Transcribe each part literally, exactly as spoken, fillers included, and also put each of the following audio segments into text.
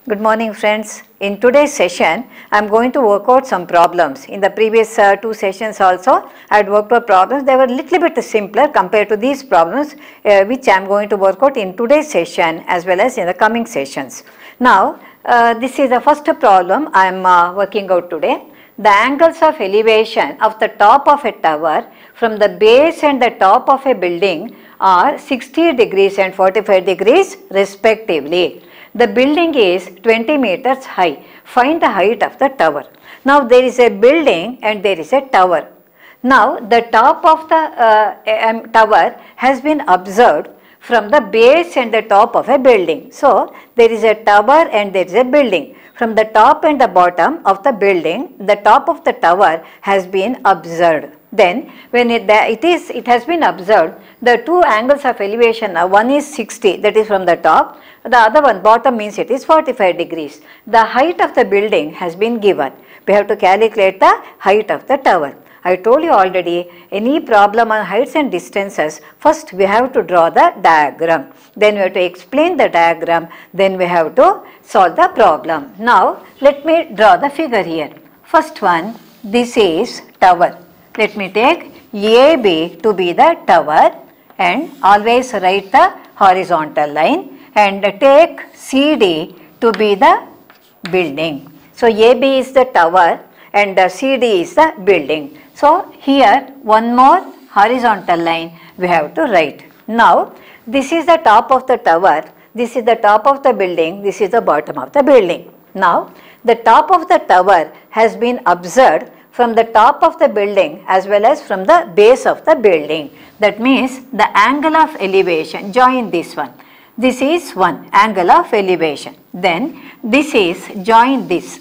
Good morning friends. In today's session, I am going to work out some problems. In the previous uh, two sessions also, I had worked out problems. They were a little bit simpler compared to these problems uh, which I am going to work out in today's session as well as in the coming sessions. Now, uh, this is the first problem I am uh, working out today. The angles of elevation of the top of a tower from the base and the top of a building are sixty degrees and forty-five degrees respectively. The building is twenty meters high. Find the height of the tower. Now there is a building and there is a tower. Now the top of the uh, um, tower has been observed from the base and the top of a building. So there is a tower and there is a building. From the top and the bottom of the building, the top of the tower has been observed. Then when it, it is it has been observed, the two angles of elevation, uh, one is sixty, that is from the top, the other one bottom means it is forty-five degrees. The height of the building has been given. We have to calculate the height of the tower. I told you already, any problem on heights and distances, first we have to draw the diagram. Then we have to explain the diagram. Then we have to solve the problem. Now let me draw the figure here. First one, this is tower. Let me take A B to be the tower and always write the horizontal line, and take C D to be the building. So A B is the tower and C D is the building. So here one more horizontal line we have to write. Now this is the top of the tower, this is the top of the building, this is the bottom of the building. Now the top of the tower has been observed from the top of the building as well as from the base of the building. That means the angle of elevation, join this one. This is one angle of elevation. Then this is, join this.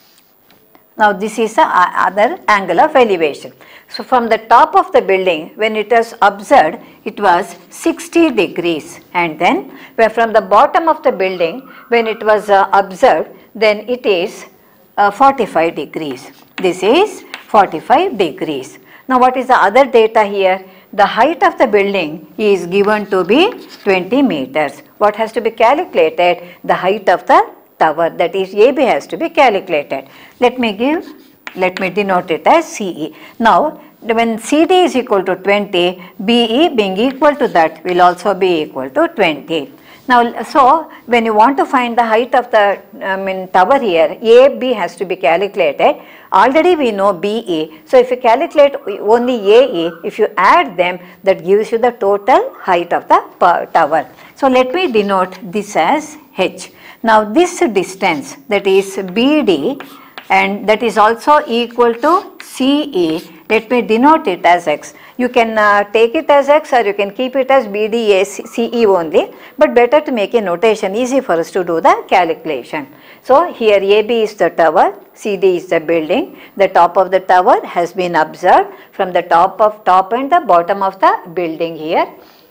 Now this is the other angle of elevation. So from the top of the building, when it was observed, it was sixty degrees, and then from the bottom of the building, when it was uh, observed, then it is uh, forty-five degrees. This is forty-five degrees. Now what is the other data here? The height of the building is given to be twenty meters. What has to be calculated? The height of the tower, that is A B, has to be calculated. Let me give, let me denote it as C E. Now when C D is equal to twenty, B E being equal to that will also be equal to twenty. Now so when you want to find the height of the I mean, tower here, A B has to be calculated. Already we know B E. So if you calculate only A E, if you add them, that gives you the total height of the tower. So let me denote this as H. Now this distance, that is B D, and that is also equal to C E, let me denote it as X. You can uh, take it as X or you can keep it as B D A C E only, but better to make a notation easy for us to do the calculation. So here A B is the tower, C D is the building. The top of the tower has been observed from the top of top and the bottom of the building here,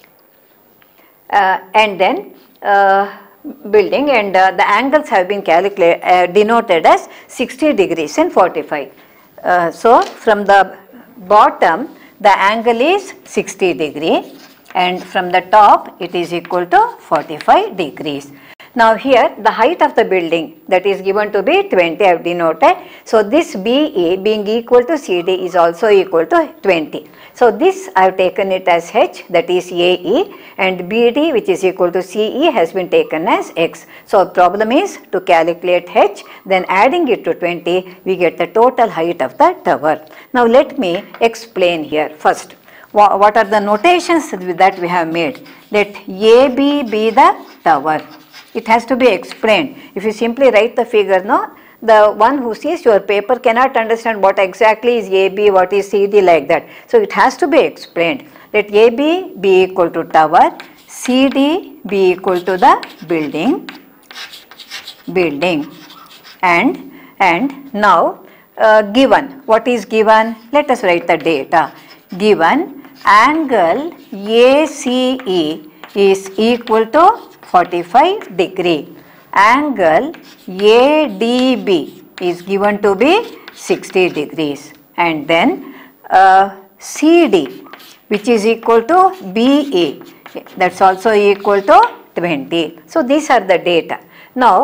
uh, and then uh, building, and uh, the angles have been calculated uh, denoted as sixty degrees and forty-five. Uh, so from the bottom the angle is sixty degree, and from the top it is equal to forty-five degrees. Now here the height of the building, that is given to be twenty, I have denoted. So this B E being equal to C D is also equal to twenty. So this I have taken it as H, that is A E, and B D, which is equal to C E, has been taken as X. So problem is to calculate H, then adding it to twenty, we get the total height of the tower. Now let me explain here first. What are the notations that we have made? Let A B be the tower. It has to be explained. If you simply write the figure, no, the one who sees your paper cannot understand what exactly is A B, what is C D, like that. So it has to be explained. Let A B be equal to tower, C D be equal to the building, building, and and now uh, given, what is given? Let us write the data. Given angle A C E is equal to forty-five degree. Angle A D B is given to be sixty degrees, and then uh, C D, which is equal to B E, that's also equal to twenty. So these are the data. Now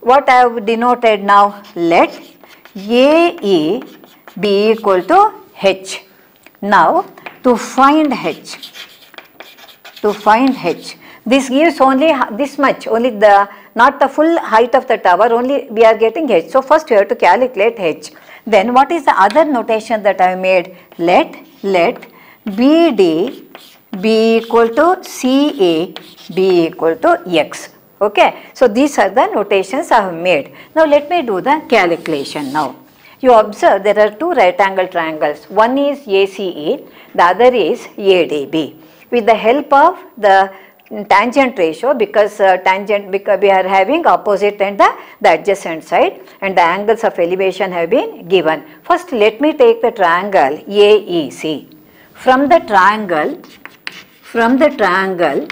what I have denoted now? Let A E be equal to H. Now to find H, to find H, this gives only this much, only the, not the full height of the tower, only we are getting H. So first we have to calculate H. Then what is the other notation that I made? Let, let B D be equal to C A be equal to X. Okay. So these are the notations I have made. Now let me do the calculation now. You observe there are two right angle triangles. One is A C E, the other is A D B. With the help of the tangent ratio, because uh, tangent, because we are having opposite and the, the adjacent side, and the angles of elevation have been given. First let me take the triangle A E C. From the triangle, from the triangle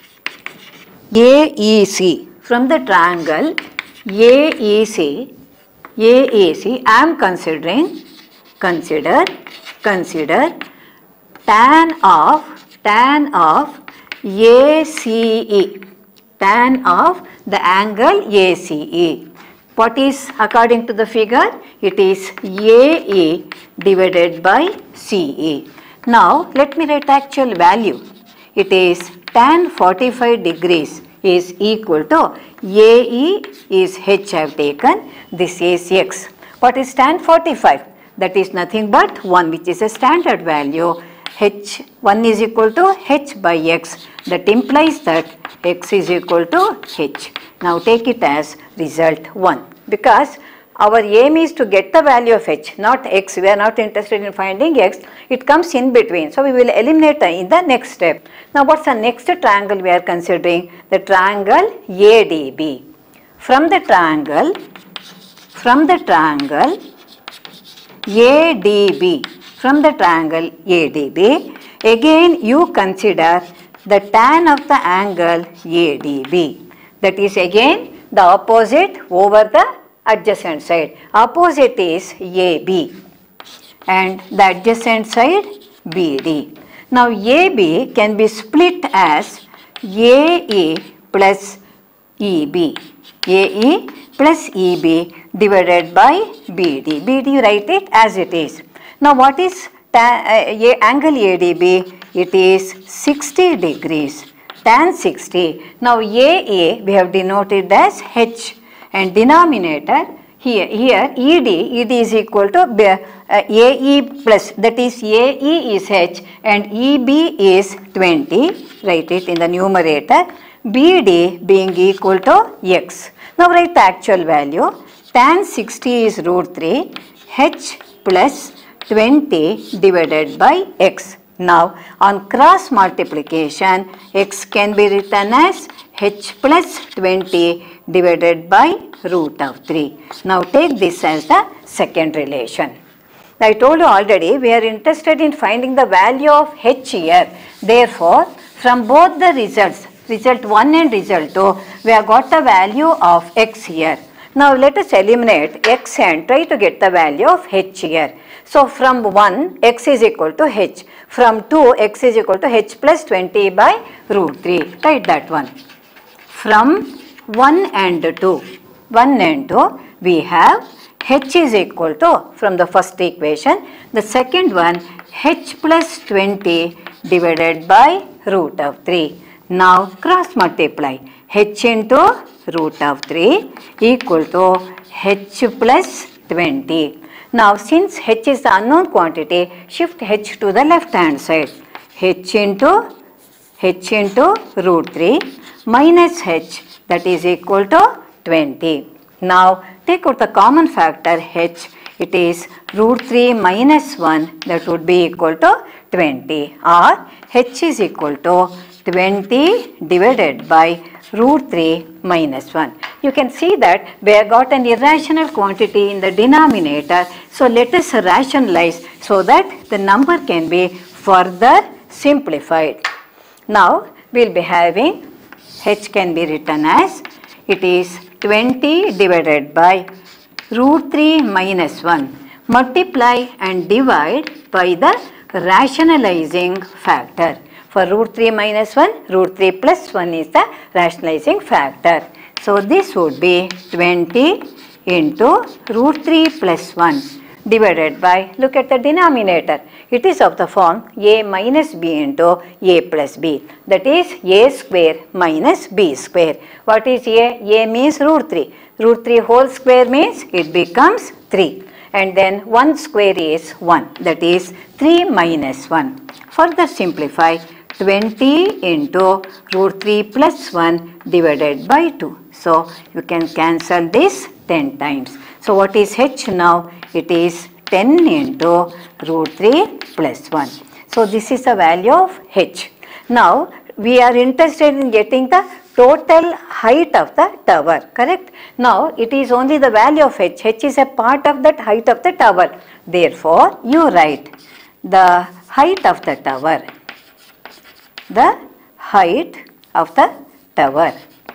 A E C, from the triangle A E C, A E C, I am considering, consider, consider tan of, tan of A C E, tan of the angle A C E. What is according to the figure? It is A E divided by C E. Now let me write actual value. It is tan forty-five degrees is equal to A E is H I have taken, this is X. What is tan forty-five? That is nothing but one, which is a standard value. H one is equal to H by X, that implies that X is equal to H. Now take it as result one, because our aim is to get the value of H, not X. We are not interested in finding X, it comes in between. So we will eliminate in the next step. Now what's the next triangle we are considering? The triangle A D B. From the triangle, from the triangle A D B, from the triangle A D B, again you consider the tan of the angle A D B. That is again the opposite over the adjacent side. Opposite is A B and the adjacent side B D. Now A B can be split as A E plus E B. A E plus E B divided by B D. B D, write it as it is. Now what is tan, uh, a, angle A D B? It is sixty degrees, tan sixty. Now A A we have denoted as H, and denominator here, here E D, E D is equal to uh, A E plus, that is A E is H and E B is twenty, write it in the numerator, B D being equal to X. Now write the actual value, tan sixty is root three, H plus twenty divided by X. Now on cross multiplication, X can be written as H plus twenty divided by root of three. Now take this as the second relation. I told you already we are interested in finding the value of H here. Therefore, from both the results, result one and result two, we have got the value of X here. Now let us eliminate X and try to get the value of H here. So from one, X is equal to H. From two, X is equal to H plus twenty by root three. Write that one. From one and two, one and two, we have H is equal to, from the first equation, the second one, H plus twenty divided by root of three. Now cross multiply, H into root of three equal to H plus twenty. Now since H is the unknown quantity, shift H to the left hand side. H into, H into root three minus H, that is equal to twenty. Now take out the common factor H, it is root three minus one, that would be equal to twenty, or H is equal to twenty divided by root three minus one. You can see that we have got an irrational quantity in the denominator. So let us rationalize so that the number can be further simplified. Now we will be having H can be written as, it is twenty divided by root three minus one. Multiply and divide by the rationalizing factor. For root three minus one, root three plus one is the rationalizing factor. So this would be twenty into root three plus one divided by, look at the denominator, it is of the form a minus b into a plus b, that is a square minus b square. What is a? A means root three. Root three whole square means it becomes three, and then one square is one, that is three minus one. Further simplify, twenty into root three plus one divided by two. So you can cancel this ten times. So what is h now? It is ten into root three plus one. So this is the value of h. Now we are interested in getting the total height of the tower, correct? Now it is only the value of h. H is a part of that height of the tower. Therefore you write the height of the tower. The height of the tower.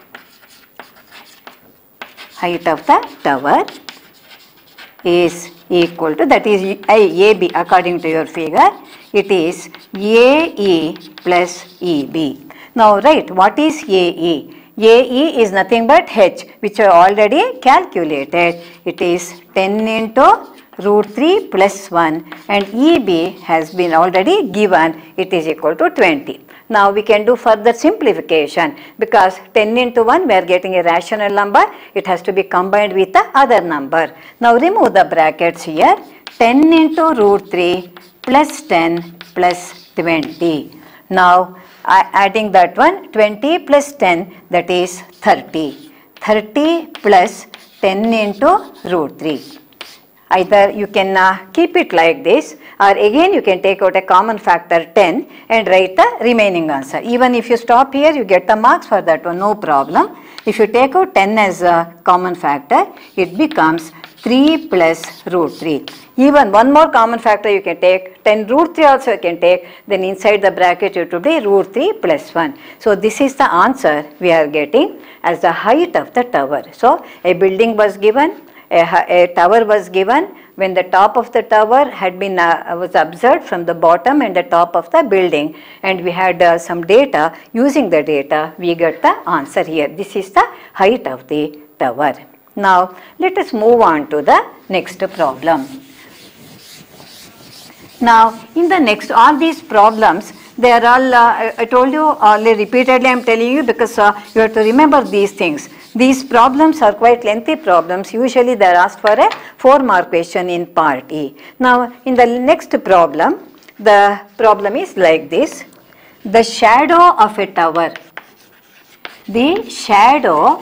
Height of the tower is equal to, that is A B according to your figure, it is A E plus E B. Now write what is A E? A E is nothing but h, which I already calculated. It is ten into root three plus one, and E B has been already given, it is equal to twenty. Now we can do further simplification, because ten into one we are getting a rational number, it has to be combined with the other number. Now remove the brackets here, ten into root three plus ten plus twenty. Now adding that one, twenty plus ten, that is thirty. thirty plus ten into root three. Either you can uh, keep it like this, or again you can take out a common factor ten and write the remaining answer. Even if you stop here, you get the marks for that one, no problem. If you take out ten as a common factor, it becomes three plus root three. Even one more common factor you can take, ten root three also you can take, then inside the bracket it will be root three plus one. So this is the answer we are getting as the height of the tower. So a building was given, A, a tower was given, when the top of the tower had been uh, was observed from the bottom and the top of the building, and we had uh, some data. Using the data we get the answer here. This is the height of the tower. Now let us move on to the next problem. Now in the next, all these problems, they are all, uh, I told you, all repeatedly I am telling you, because uh, you have to remember these things. These problems are quite lengthy problems. Usually they are asked for a four mark question in part E. Now in the next problem, the problem is like this. The shadow of a tower. The shadow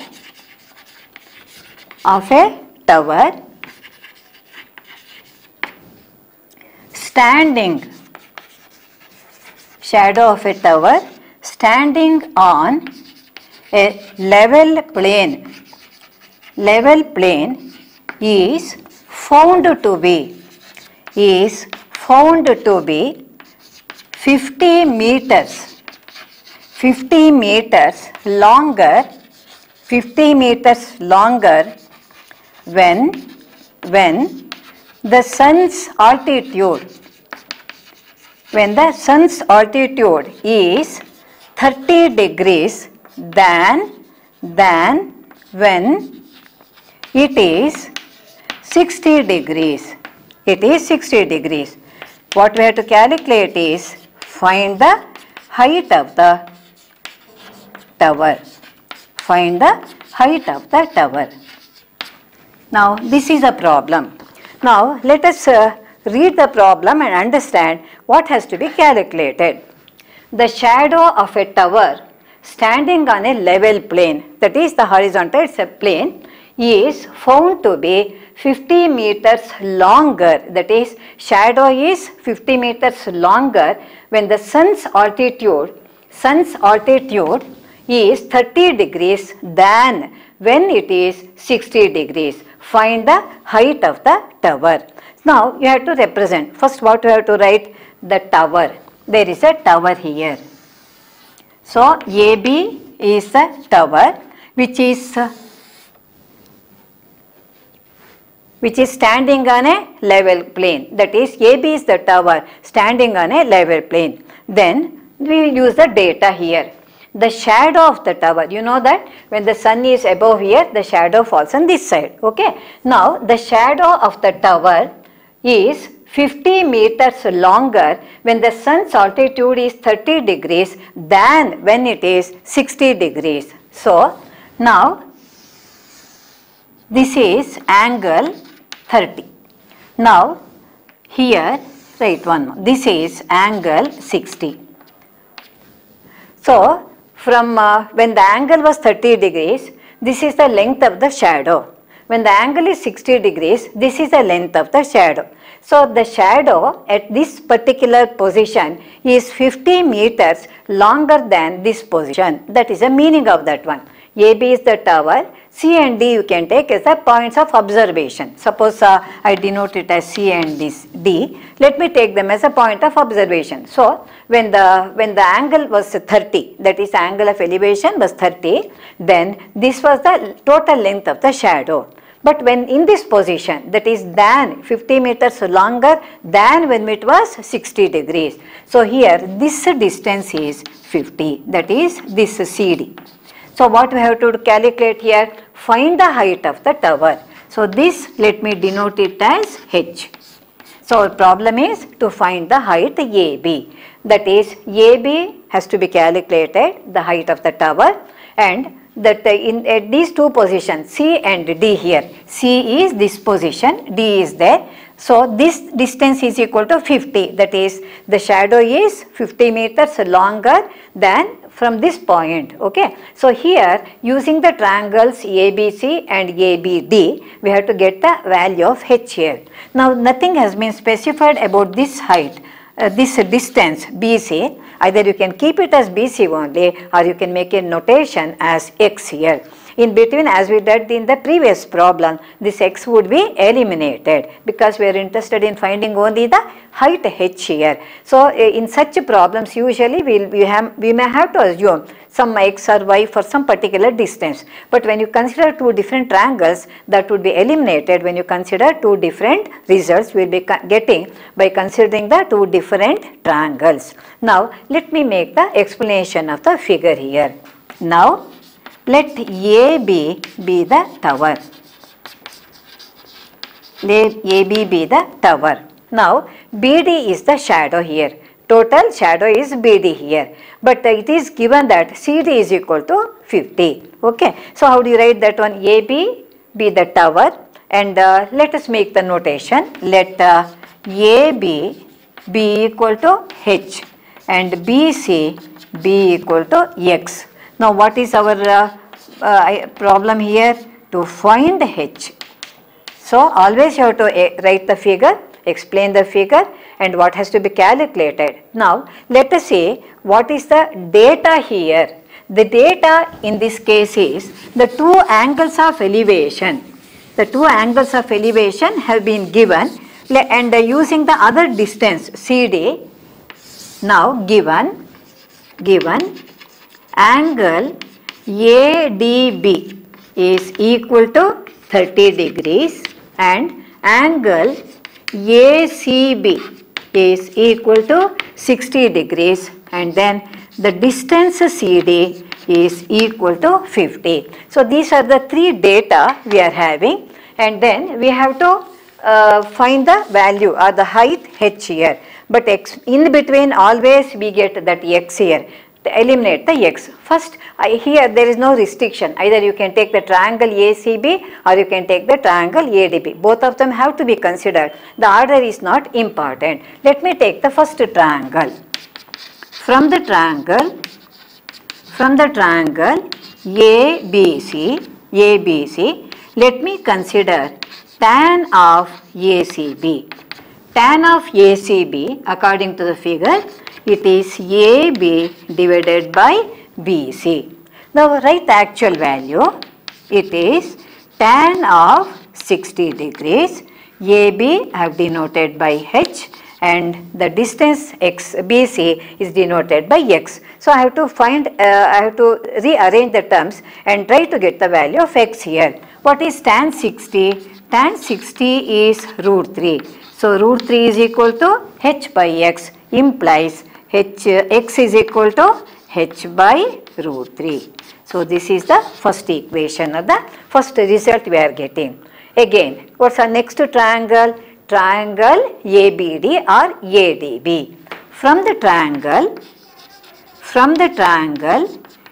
of a tower standing, shadow of a tower standing on a level plane, level plane is found to be, is found to be fifty meters, fifty meters longer, fifty meters longer when, when the sun's altitude, when the sun's altitude is thirty degrees than, than when it is sixty degrees. It is sixty degrees. What we have to calculate is find the height of the tower. Find the height of the tower. Now this is a problem. Now let us uh, read the problem and understand what has to be calculated. The shadow of a tower standing on a level plane, that is the horizontal, it's a plane, is found to be fifty meters longer, that is shadow is fifty meters longer when the sun's altitude, sun's altitude is thirty degrees than when it is sixty degrees. Find the height of the tower. Now you have to represent, first what you have to write, the tower. There is a tower here. So A B is the tower which is uh, which is standing on a level plane. That is A B is the tower standing on a level plane. Then we use the data here. the shadow of the tower. You know that when the sun is above here, the shadow falls on this side. Okay. Now the shadow of the tower is fifty meters longer when the sun's altitude is thirty degrees than when it is sixty degrees. So now this is angle thirty. Now here write one more. This is angle sixty. So from uh, when the angle was thirty degrees, this is the length of the shadow. When the angle is sixty degrees, this is the length of the shadow. So the shadow at this particular position is fifty meters longer than this position. That is the meaning of that one. A B is the tower, C and D you can take as the points of observation. Suppose uh, I denote it as C and D. Let me take them as a point of observation. So when the when the angle was thirty, that is angle of elevation was thirty, then this was the total length of the shadow. But when in this position, that is than fifty meters longer than when it was sixty degrees. So here this distance is fifty, that is this C D. So what we have to calculate here? Find the height of the tower. So this, let me denote it as H. So our problem is to find the height A B. That is A B has to be calculated, the height of the tower, and that in at these two positions C and D here. C is this position, D is there. So this distance is equal to fifty, that is the shadow is fifty meters longer than from this point. Okay. So here using the triangles A B C and A B D, we have to get the value of H here. Now nothing has been specified about this height, uh, this distance B C. Either you can keep it as B C only, or you can make a notation as X here. In between, as we did in the previous problem, this X would be eliminated because we are interested in finding only the height H here. So in such problems usually we'll, we, have, we may have to assume some X or Y for some particular distance. But when you consider two different triangles, that would be eliminated when you consider two different results we will be getting by considering the two different triangles. Now let me make the explanation of the figure here. Now let A B be the tower. Let A B be the tower. Now B D is the shadow here. Total shadow is B D here. But uh, it is given that C D is equal to fifty. Okay. So how do you write that one? A B be the tower, and uh, let us make the notation. Let uh, A B be equal to H and B C be equal to X. Now what is our uh, uh, problem here? To find H. So always you have to uh, write the figure, explain the figure, and what has to be calculated. Now let us say what is the data here. The data in this case is the two angles of elevation. The two angles of elevation have been given, and uh, using the other distance C D, now given given angle A D B is equal to thirty degrees and angle A C B is equal to sixty degrees, and then the distance C D is equal to fifty. So these are the three data we are having, and then we have to uh, find the value or the height H here. But X in between always we get that X here. To eliminate the X. First I, here there is no restriction. Either you can take the triangle A C B or you can take the triangle A D B. Both of them have to be considered. The order is not important. Let me take the first triangle. From the triangle, from the triangle A B C, A B C, let me consider tan of A C B. Tan of A C B, according to the figure, it is A B divided by B C. Now write the actual value. It is tan of sixty degrees. A B I have denoted by H, and the distance X B C is denoted by X. So I have to find, uh, I have to rearrange the terms and try to get the value of X here. What is tan sixty? Tan sixty is root three. So root three is equal to H by X, implies H, X is equal to H by root three. So this is the first equation or the first result we are getting. Again, what's our next triangle? Triangle A B D or A D B. From the triangle, from the triangle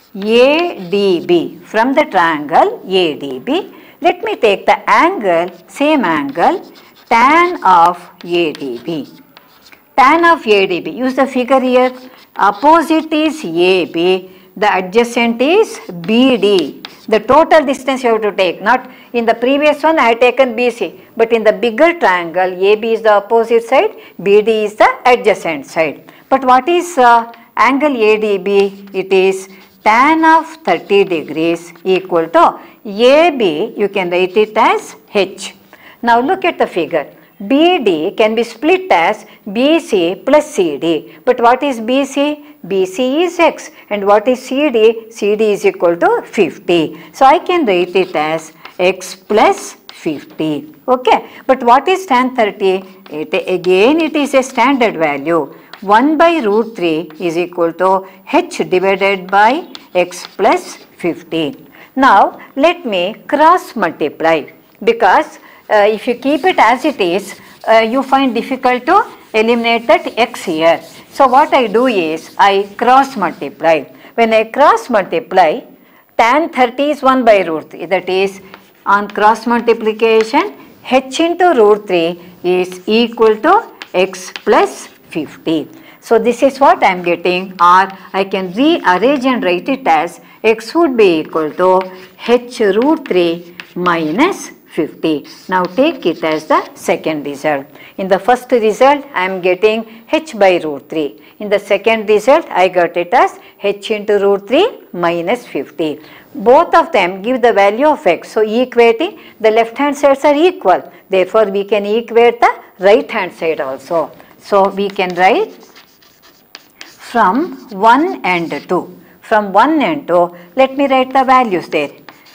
A D B, from the triangle A D B, let me take the angle, same angle, tan of A D B. Tan of A D B, use the figure here, opposite is A B, the adjacent is B D. The total distance you have to take, not in the previous one I have taken B C, but in the bigger triangle A B is the opposite side, B D is the adjacent side. But what is uh, angle A D B? It is tan of thirty degrees equal to A B, you can write it as H. Now look at the figure. B D can be split as B C plus C D. But what is B C? B C is X. And what is C D? C D is equal to fifty. So I can write it as X plus fifty. Okay. But what is tan thirty? It, again it is a standard value. one by root three is equal to H divided by X plus fifty. Now let me cross multiply, because Uh, if you keep it as it is, uh, you find difficult to eliminate that x here. So what I do is, I cross multiply. When I cross multiply, tan thirty is one by root three. That is, on cross multiplication, h into root three is equal to x plus fifty. So this is what I am getting, or I can rearrange and write it as x would be equal to h root three minus fifty. Now take it as the second result. In the first result I am getting h by root three. In the second result I got it as h into root three minus fifty. Both of them give the value of x. So equating, the left hand sides are equal. Therefore we can equate the right hand side also. So we can write from one and two. From one and two, let me write the values there.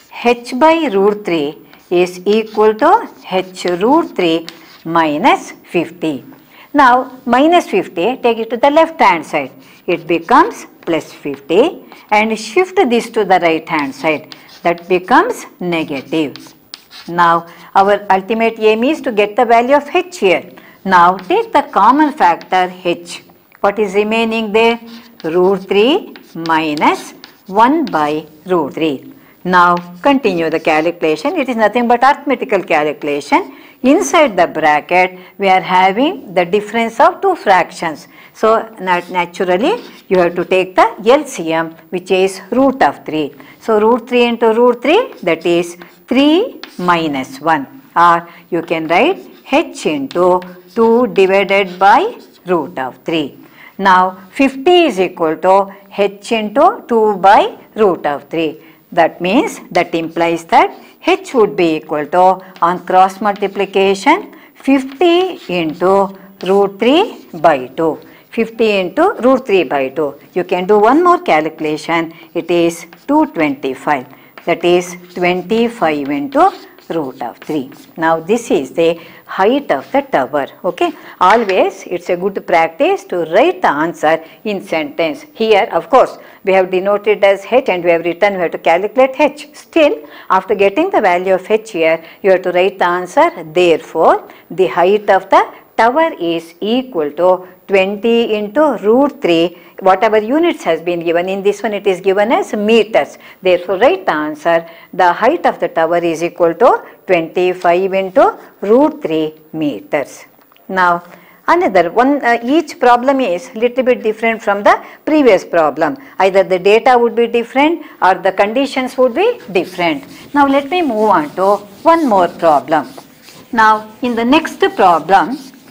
H by root three is equal to h root three minus fifty. Now minus fifty, take it to the left hand side. It becomes plus fifty, and shift this to the right hand side. That becomes negative. Now our ultimate aim is to get the value of h here. Now take the common factor h. What is remaining there? Root three minus one by root three. Now continue the calculation. It is nothing but arithmetical calculation. Inside the bracket we are having the difference of two fractions. So nat naturally you have to take the L C M, which is root of three. So root three into root three, that is three minus one, or you can write h into two divided by root of three. Now fifty is equal to h into two by root of three. That means, that implies that h would be equal to, on cross multiplication, fifty into root three by two. fifty into root three by two. You can do one more calculation. It is two hundred twenty-five. That is twenty-five into root of three. Now this is the height of the tower. Okay. Always it's a good practice to write the answer in sentence. Here of course we have denoted as h and we have written, we have to calculate h. Still, after getting the value of h here, you have to write the answer. Therefore the height of the tower is equal to twenty into root three, whatever units has been given. In this one it is given as meters. Therefore write the answer. The height of the tower is equal to twenty-five into root three meters. Now another one, uh, each problem is little bit different from the previous problem. Either the data would be different or the conditions would be different. Now let me move on to one more problem. Now in the next problem,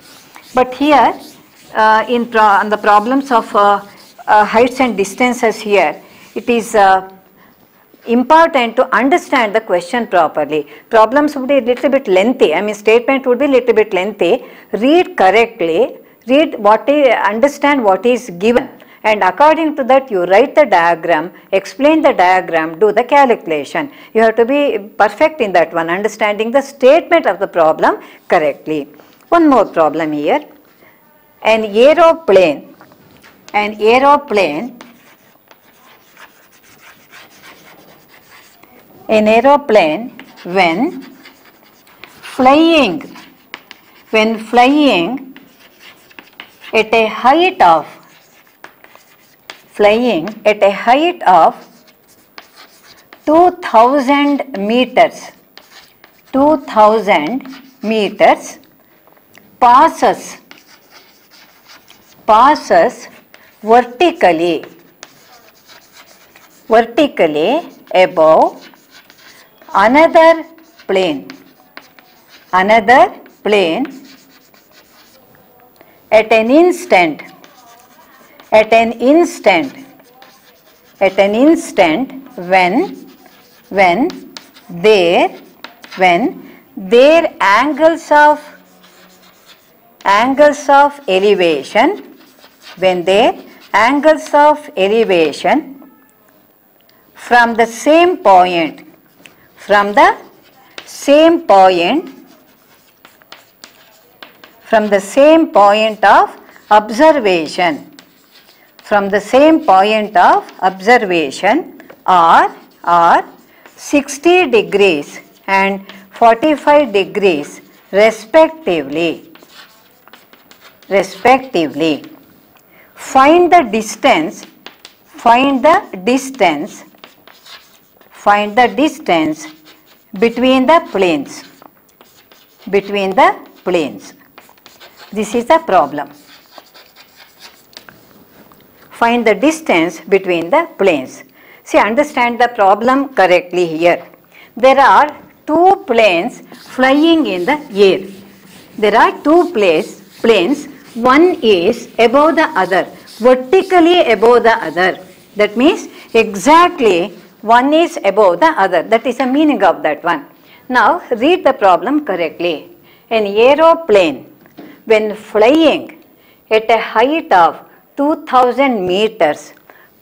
but here uh, in pro on the problems of uh, uh, heights and distances here, it is uh, important to understand the question properly. Problems would be a little bit lengthy. I mean statement would be a little bit lengthy. Read correctly, read what is, understand what is given, and according to that you write the diagram, explain the diagram, do the calculation. You have to be perfect in that one, understanding the statement of the problem correctly. One more problem here. An aeroplane, an aeroplane an aeroplane when flying, when flying at a height of, flying at a height of two thousand meters, two thousand meters, passes, passes vertically, vertically above another plane, another plane at an instant, at an instant, at an instant when, when their, when their angles of, angles of elevation, when their angles of elevation from the same point, from the same point, from the same point of observation, from the same point of observation are, are sixty degrees and forty-five degrees respectively, respectively. Find the distance, find the distance, find the distance between the planes, between the planes. This is the problem. Find the distance between the planes. See, understand the problem correctly here. There are two planes flying in the air. There are two planes, planes. One is above the other, vertically above the other. That means exactly one is above the other. That is the meaning of that one. Now read the problem correctly. An aeroplane when flying at a height of two thousand meters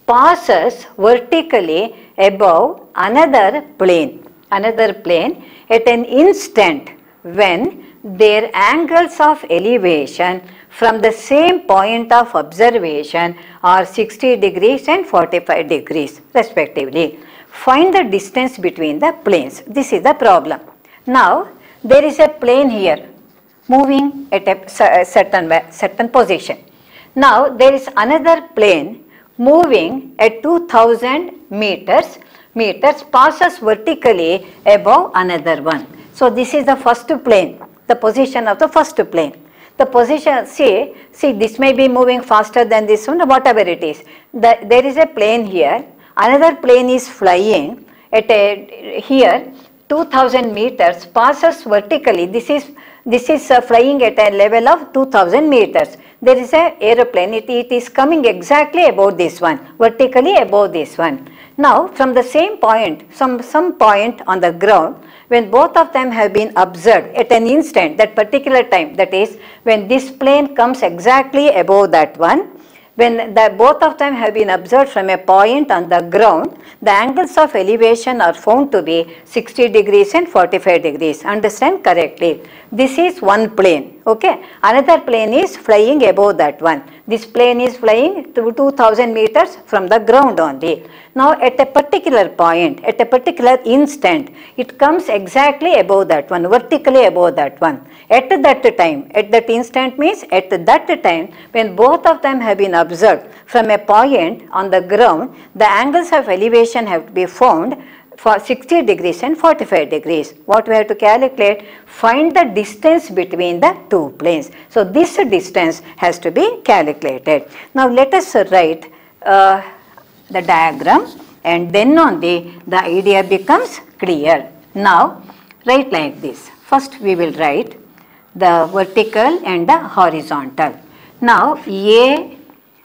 passes vertically above another plane, another plane at an instant when their angles of elevation from the same point of observation are sixty degrees and forty-five degrees respectively. Find the distance between the planes. This is the problem. Now there is a plane here moving at a certain, certain position. Now there is another plane moving at two thousand meters, meters passes vertically above another one. So this is the first plane, the position of the first plane. The position, see, see this may be moving faster than this one, whatever it is. The, there is a plane here, another plane is flying at a, here two thousand meters passes vertically. This is This is uh, flying at a level of two thousand meters. There is an aeroplane, it, it is coming exactly above this one, vertically above this one. Now from the same point, some, some point on the ground, when both of them have been observed at an instant, that particular time, that is when this plane comes exactly above that one, when the, both of them have been observed from a point on the ground, the angles of elevation are found to be sixty degrees and forty-five degrees. Understand correctly. This is one plane. Okay. Another plane is flying above that one. This plane is flying to two thousand meters from the ground only. Now at a particular point, at a particular instant, it comes exactly above that one, vertically above that one. At that time, at that instant means at that time when both of them have been observed from a point on the ground, the angles of elevation have to be found for sixty degrees and forty-five degrees. What we have to calculate? Find the distance between the two planes. So this distance has to be calculated. Now let us write uh, the diagram, and then only the idea becomes clear. Now write like this. First we will write the vertical and the horizontal. Now A,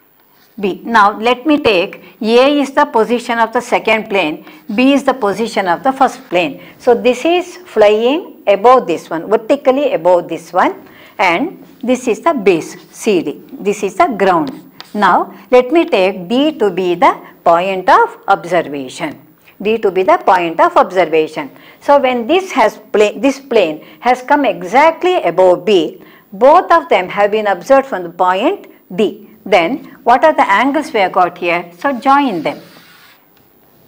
B. Now let me take A is the position of the second plane, B is the position of the first plane. So this is flying above this one, vertically above this one, and this is the base C D. This is the ground. Now let me take D to be the point of observation. D to be the point of observation. So when this has pla this plane has come exactly above B, both of them have been observed from the point D. Then what are the angles we have got here? So join them.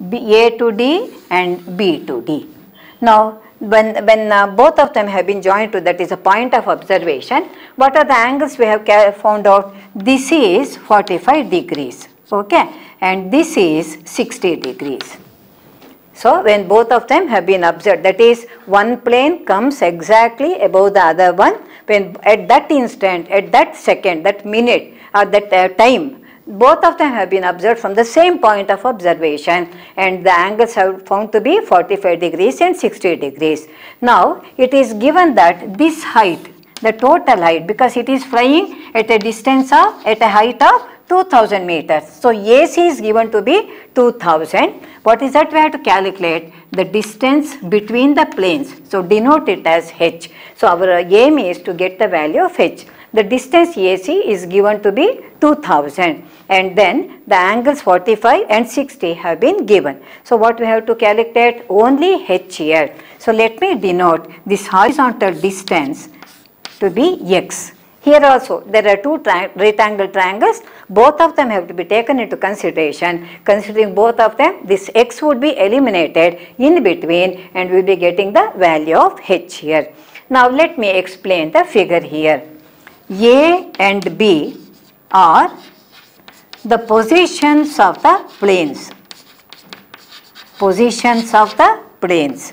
B, A to D and B to D. Now, when, when uh, both of them have been joined to, that is a point of observation, what are the angles we have found out? This is forty-five degrees, okay, and this is sixty degrees. So, when both of them have been observed, that is one plane comes exactly above the other one, when at that instant, at that second, that minute or that uh, time, both of them have been observed from the same point of observation, and the angles have found to be forty-five degrees and sixty degrees. Now, it is given that this height, the total height, because it is flying at a distance of, at a height of two thousand meters. So, A C is given to be two thousand. What is that? We have to calculate the distance between the planes. So, denote it as H. So, our aim is to get the value of H. The distance A C is given to be two thousand, and then the angles forty-five and sixty have been given. So, what we have to calculate? Only H here. So, let me denote this horizontal distance to be X. Here also there are two right angle triangles, both of them have to be taken into consideration. Considering both of them, this X would be eliminated in between and we will be getting the value of H here. Now, let me explain the figure here. A and B are the positions of the planes, positions of the planes,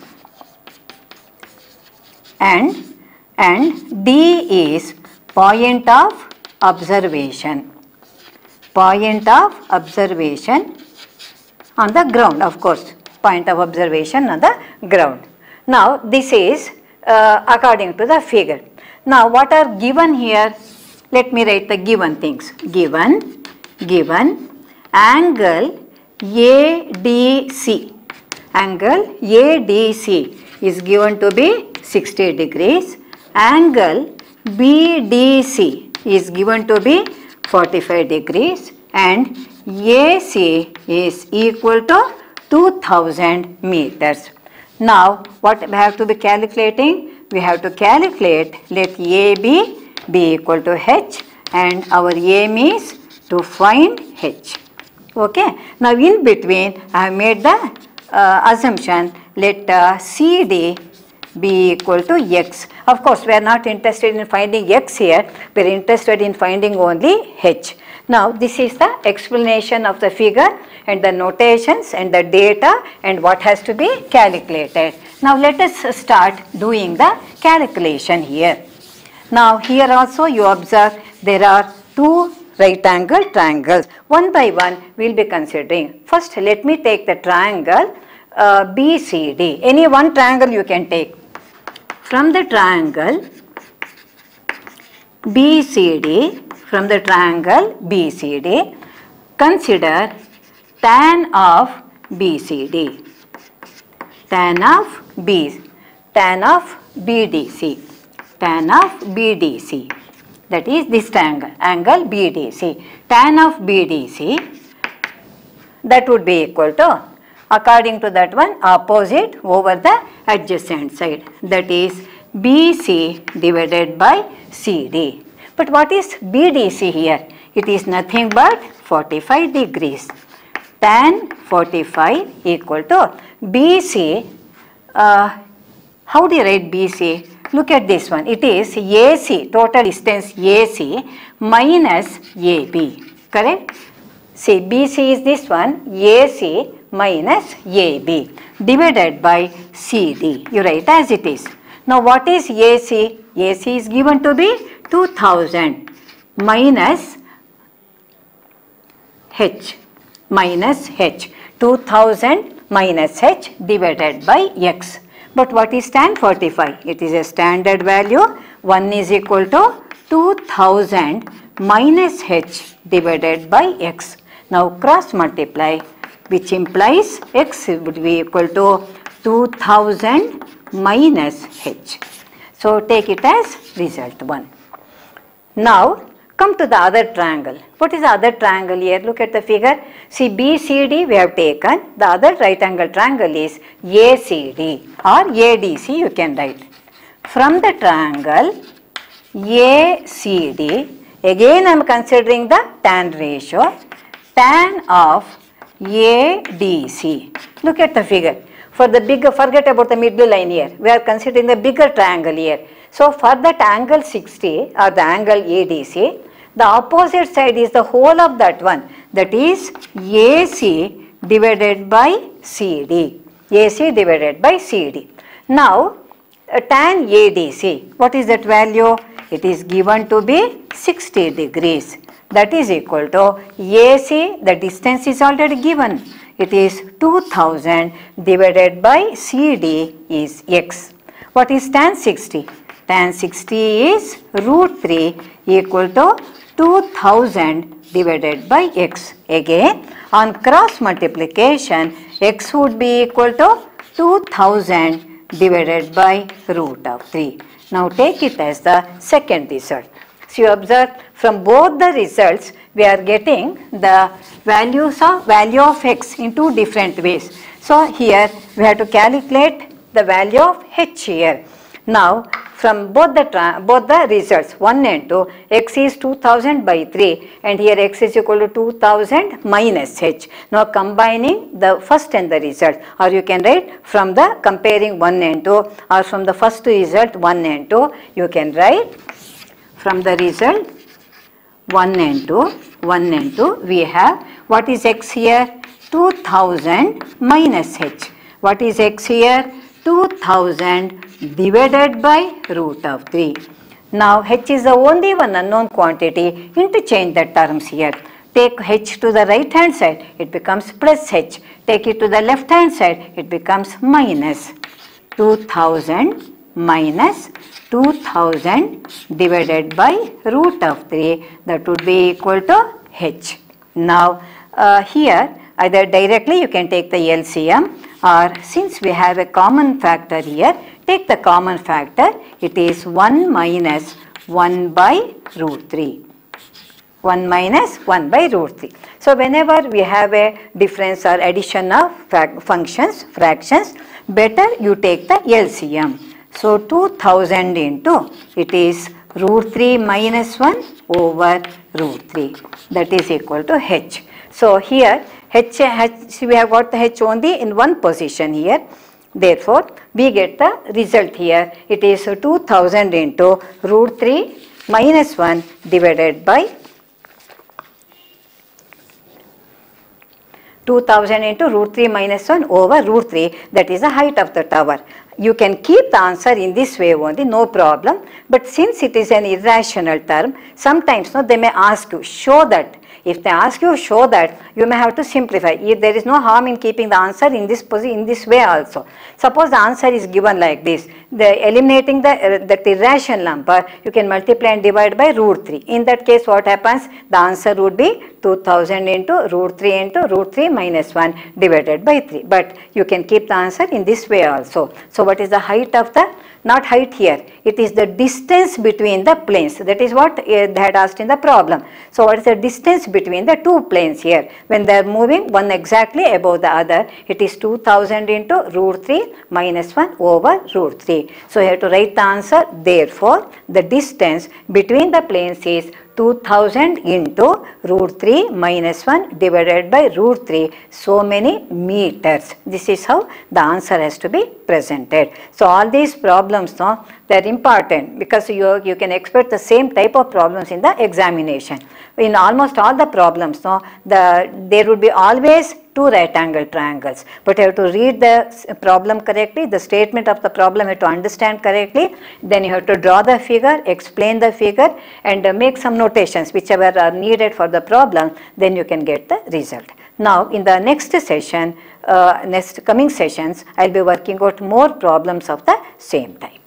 and, and D is point of observation, point of observation on the ground, of course, point of observation on the ground. Now, this is uh, according to the figure. Now, what are given here? Let me write the given things. Given, given angle A D C, angle A D C is given to be sixty degrees, angle B D C is given to be forty-five degrees, and A C is equal to two thousand meters. Now, what we have to be calculating? We have to calculate, let A B be equal to H, and our aim is to find H. Okay. Now, in between I have made the uh, assumption, let uh, C D be equal to X. Of course, we are not interested in finding X here, we are interested in finding only H. Now, this is the explanation of the figure and the notations and the data and what has to be calculated. Now, let us start doing the calculation here. Now, here also you observe there are two right angle triangles. One by one we will be considering. First, let me take the triangle uh, B C D. Any one triangle you can take. From the triangle B C D, from the triangle B C D, consider tan of B C D, tan of B, tan of B D C, tan of B D C, that is this triangle, angle B D C, tan of B D C, that would be equal to, according to that one, opposite over the adjacent side, that is B C divided by C D. But what is B D C here? It is nothing but forty-five degrees. Tan forty-five equal to B C. Uh, how do you write B C? Look at this one. It is A C, total distance A C minus A B. Correct? See, B C is this one, A C minus A B divided by C D. You write as it is. Now, what is A C? A C is given to be two thousand minus H, minus H, two thousand minus H divided by X. But what is tan forty-five? It is a standard value. one is equal to two thousand minus H divided by X. Now, cross multiply, which implies X would be equal to two thousand minus H. So, take it as result one. Now, come to the other triangle. What is the other triangle here? Look at the figure. See, B C D we have taken. The other right angle triangle is A C D or A D C you can write. From the triangle A C D, again I am considering the tan ratio. Tan of A D C. Look at the figure. For the bigger, forget about the middle line here. We are considering the bigger triangle here. So for that angle sixty or the angle A D C, the opposite side is the whole of that one. That is A C divided by C D. A C divided by C D. Now uh, tan A D C, what is that value? It is given to be sixty degrees. That is equal to A C, the distance is already given. It is two thousand divided by C D is X. What is tan sixty? Tan sixty is root three equal to two thousand divided by X. Again, on cross multiplication, X would be equal to two thousand divided by root of three. Now take it as the second result. So you observe from both the results, we are getting the values of value of X in two different ways. So here we have to calculate the value of H here. Now from both the both the results one and two, X is two thousand by three and here X is equal to two thousand minus H. Now combining the first and the result, or you can write from the comparing one and two, or from the first result one and two, you can write from the result one and two, one and two, we have what is X here? two thousand minus H. What is X here? two thousand divided by root of three. Now H is the only one unknown quantity. Interchange the terms here. Take H to the right hand side, it becomes plus H. Take it to the left hand side, it becomes minus two thousand minus two thousand divided by root of three, that would be equal to H. Now uh, here either directly you can take the L C M, or since we have a common factor here, take the common factor. It is one minus one by root three. one minus one by root three. So whenever we have a difference or addition of functions, fractions, better you take the L C M. So two thousand into, it is root three minus one over root three, that is equal to H. So here H, H, we have got the H only in one position here. Therefore, we get the result here. It is two thousand into root three minus one divided by two thousand into root three minus one over root three, that is the height of the tower. You can keep the answer in this way only, no problem. But since it is an irrational term, sometimes no, they may ask you, show that. If they ask you show that, you may have to simplify. There is no harm in keeping the answer in this in this way also. Suppose the answer is given like this. The eliminating the uh, that irrational number, you can multiply and divide by root three. In that case, what happens? The answer would be two thousand into root three into root three minus one divided by three. But you can keep the answer in this way also. So what is the height of the? Not height here, it is the distance between the planes. That is what uh, they had asked in the problem. So what is the distance between the two planes here? When they are moving one exactly above the other, it is two thousand into root three minus one over root three. So you have to write the answer. Therefore, the distance between the planes is two thousand into root three minus one divided by root three, so many meters. This is how the answer has to be presented. So all these problems, no, they are important because you, you can expect the same type of problems in the examination. In almost all the problems, no, the, there would be always two right angle triangles, but you have to read the problem correctly, the statement of the problem you have to understand correctly, then you have to draw the figure, explain the figure and uh, make some notations whichever are needed for the problem, then you can get the result. Now in the next session, uh, next coming sessions, I will be working out more problems of the same type.